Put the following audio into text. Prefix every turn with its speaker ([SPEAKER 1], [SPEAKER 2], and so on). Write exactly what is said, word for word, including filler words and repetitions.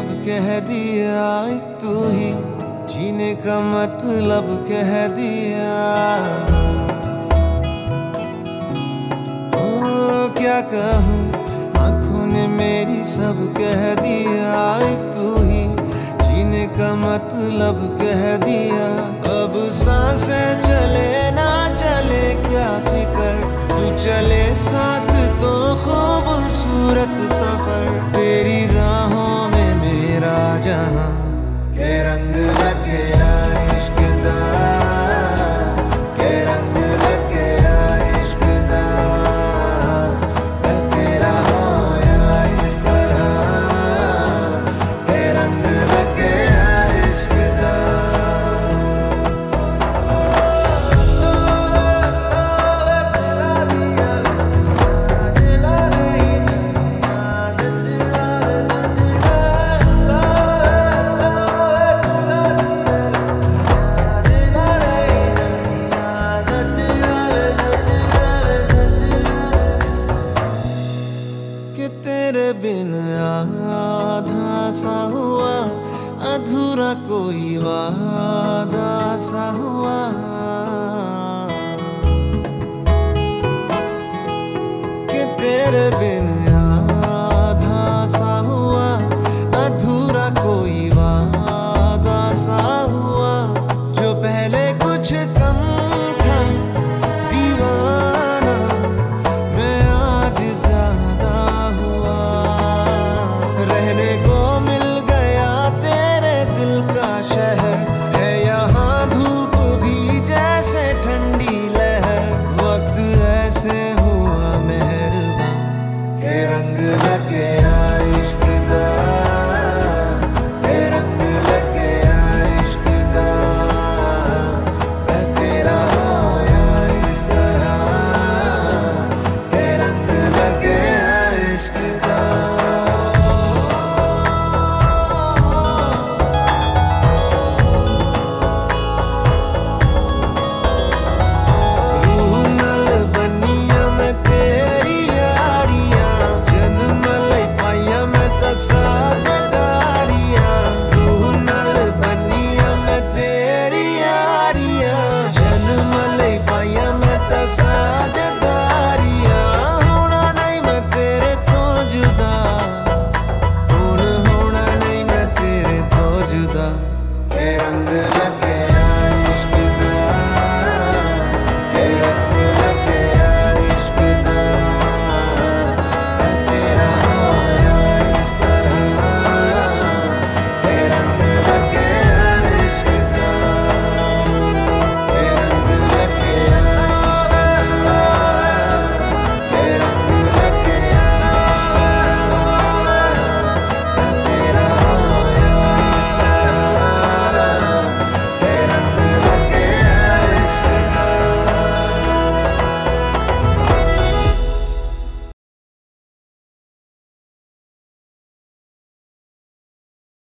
[SPEAKER 1] सब कह दिया, एक तू ही जीने का मतलब कह दिया। ओ क्या कहूँ, आँखों ने मेरी सब कह दिया, एक तू ही जीने का मतलब कह दिया। अब सांसें चले ना चले क्या फिकर, तू चले साथ तो खूबसूरत सफर। तेरी राहों में मेरा जहां के रंग लगे इश्क दा, के रंग लगे इश्क दा। मैं तेरा होया इस तरह, के रंग लगे इश्क दा। कि तेरे बिन आधा सा हुआ, अधूरा कोई वादा सा हुआ। कि तेरे बिन आधा सा हुआ, अधूरा कोई वादा सा हुआ। जो पहले कुछ कम था दीवाना, मैं आज ज्यादा हुआ। रहने को मिल गया तेरे दिल का शहर, है यहाँ धूप भी जैसे ठंडी लहर। वक्त ऐसे हुआ मेहरबान, के रंग लगे इश्क दा, के रंग लगे इश्क दा। मैं तेरा होया इस तरह, के रंग लगे इश्क दा। रूह नाल बनिया मैं तेरी यारियां, जन्म लई पाइया मैं तां साझेदारियां। रूह नाल बनिया मैं तेरी यारियां, जन्म लई पाइया मैं तां साझेदारियां। होना नहीं मैं तेरे तो जुदा, हुण होना नहीं मैं तेरे तो जुदा। के रंग